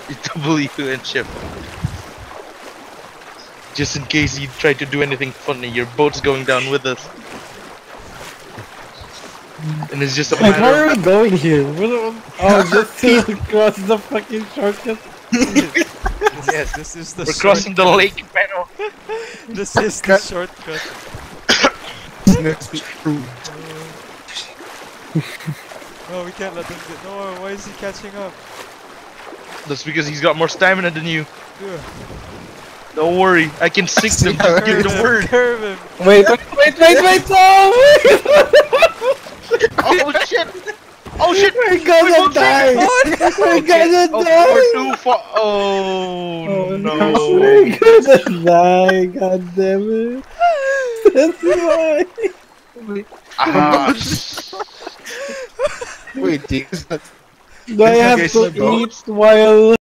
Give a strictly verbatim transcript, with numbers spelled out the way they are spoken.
W and shift. Just in case you try to do anything funny, your boat's going down with us. And it's just a Like, where matter are of... we going here? Where the- Oh, just to cross the fucking shortcut. Yes, this is the We're crossing the lake, pero... This is the shortcut. Oh, we can't let them get... No, why is he catching up? That's because he's got more stamina than you. Yeah. Don't worry, I can sink them. Just give the word. Curve him. Wait, wait, wait, wait, wait, no! Oh shit! Oh shit! We're gonna die! We're gonna Oh, die! we're too far. Oh, Oh no! We're gonna die, god damn it! That's why! Ah, Wait, Jesus. Do I have Guys, to no. eat while